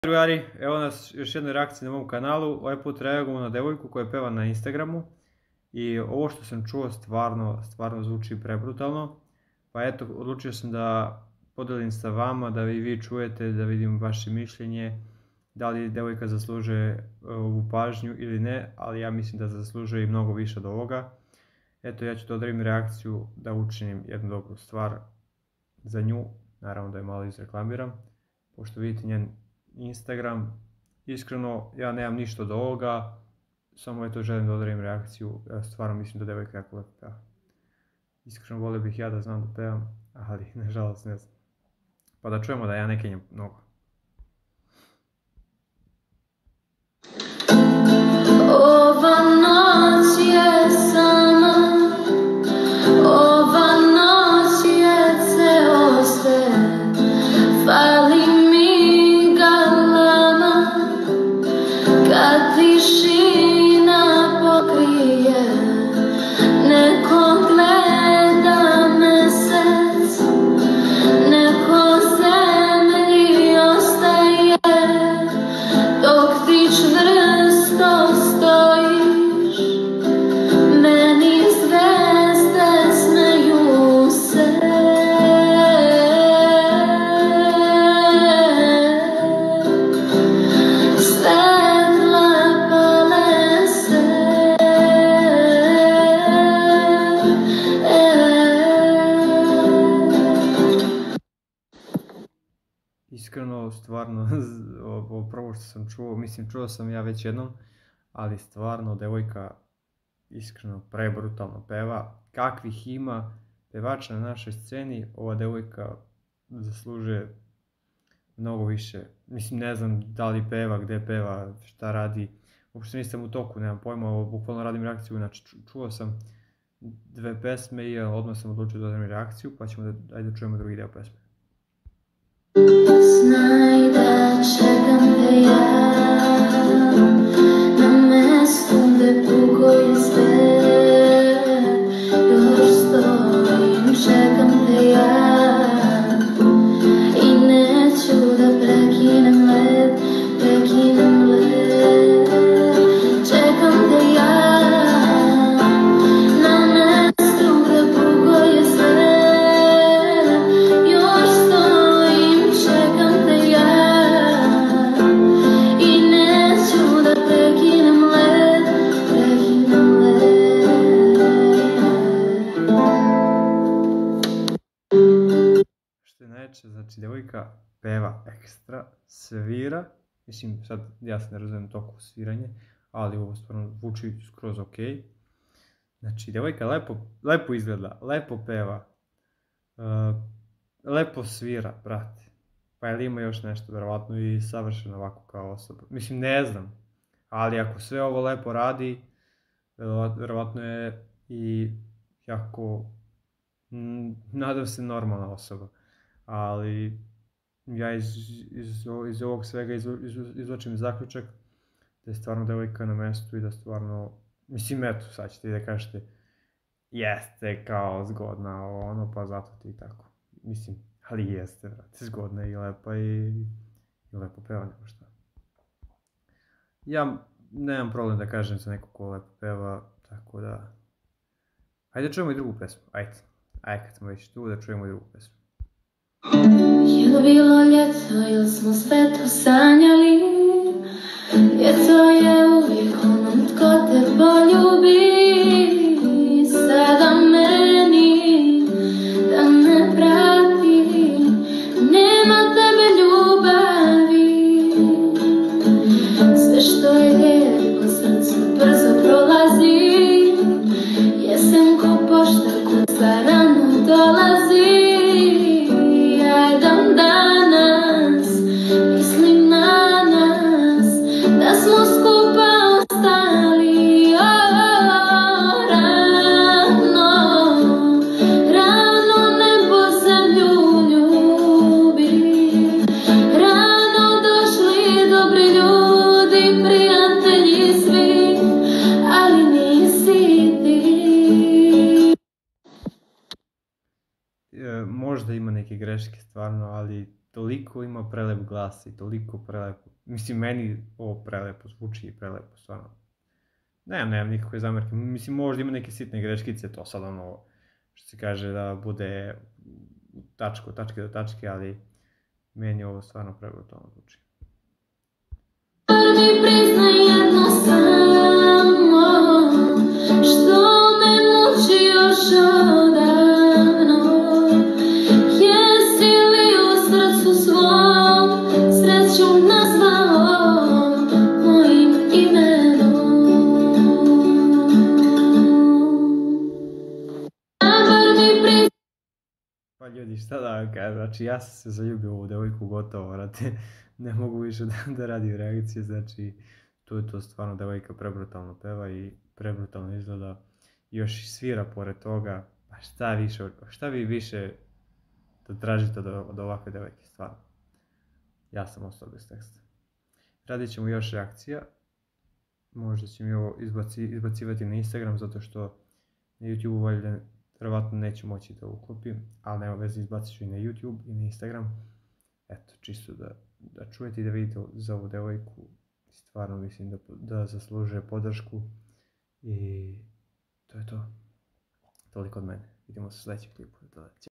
Drugari, evo nas još jednoj reakciji na mom kanalu. Ovaj put reagujemo na devojku koja peva na Instagramu i ovo što sam čuo stvarno zvuči prebrutalno. Pa eto, odlučio sam da podelim sa vama, da i vi čujete, da vidim vaše mišljenje, da li devojka zaslužuje ovu pažnju ili ne, ali ja mislim da zaslužuje i mnogo više od ovoga. Eto, ja ću da odredim reakciju da učinim jednu dobru stvar za nju, naravno da je malo izreklamiram, pošto vidite njen Instagram. Iskreno, ja nemam ništa od ovoga, samo eto želim da odredim reakciju, ja stvarno mislim da devojka jako lepo peva. Iskreno volio bih ja da znam da pevam, ali nažalost ne znam. Pa da čujemo da ja ne kenjam mnogo. Ova noć je sama, ova noć je ceo svet, fali mi galama, kad tišina pokrije, neko gleda mesec, neko zemlji ostaje, dok ti čvrsto stojiš, meni zvezde smeju se. Svetla pale se. Iskreno, stvarno, ovo prvo što sam čuo, mislim čuo sam ja već jednom, ali stvarno devojka iskreno prebrutalno peva. Kakvih ima pevača na našoj sceni, ova devojka zaslužuje mnogo više. Mislim, ne znam da li peva, gde peva, šta radi, uopšte nisam u toku, nemam pojma, bukvalno radim reakciju, znači čuo sam dve pesme i odmah sam odlučio da radim reakciju, pa ćemo da čujemo drugi deo pesme. Znaj da čekam te ja, na mestu gde puko je sve, još stojim, čekam te ja, i neću da prekinem led, čekam te ja, na mestu gde puko je sve, još stojim, čekam te ja, i neću da prekinem led. Što je najjače, znači devojka peva ekstra, svira, mislim sad ja se ne razumijem toliko sviranje, ali ovo stvarno zvuči skroz ok. Znači devojka lepo izgleda, lepo peva, lepo svira, brate. Pa je li ima još nešto, verovatno i savršeno ovako kao osoba. Mislim, ne znam, ali ako sve ovo lepo radi, verovatno je i jako, nadam se, normalna osoba. Ali ja iz ovog svega izvlačim zaključak da je stvarno devojka na mestu i da stvarno, mislim, eto, sad ćete da kažete jeste kao zgodna, ono, pa zato ti tako. Mislim, ali jeste, vrati, zgodna i lepa i lepo peva, nema šta. Ja nemam problem da kažem za neko ko lepo peva, tako da... Hajde da čujemo i drugu pesmu, ajde kad smo već tu da čujemo i drugu pesmu. Je li bilo ljeto ili smo sve to sanjali? Ljeto je uvijek onom tko te poljubi. Sada meni da me prati, nema tebe ljubavi. Sve što je lijepo srcu brzo prolazi. Jesen ko poštar kuca rano dolazi. Danas mislim na toliko ima prelep glas i toliko prelepo, mislim meni ovo prelepo zvuči i prelepo, stvarno. Nemam nikakve zamjerke, mislim možda ima neke sitne greškice, to sad ono, što se kaže da bude tačke do tačke, ali meni ovo stvarno prebrutalno zvuči. Mi priznaj jedno samo, što me muči još odavno. Jesi li u srcu svom sreću nazvao mojim imenom? Pa ljudi, šta da vam kažem, znači ja sam se zaljubio u ovu devojku gotovo, vrate, ne mogu više da radim reakcije, znači tu je to stvarno devojka prebrutalno peva i prebrutalno izgleda, još i svira pored toga, pa šta vi više da tražite od ovakve devojke, stvarno. Ja sam ostao bez teksta. Radit ćemo još reakcija, možda ćemo i ovo izbacivati na Instagram, zato što na YouTube valjda vjerovatno neću moći da uklopim, ali nema veze, izbacit ću i na YouTube i na Instagram. Eto, čisto da čujete i da vidite za ovu devojku, stvarno mislim da zaslužuje podršku i to je to. Toliko od mene. Vidimo se u sljedećem klipu.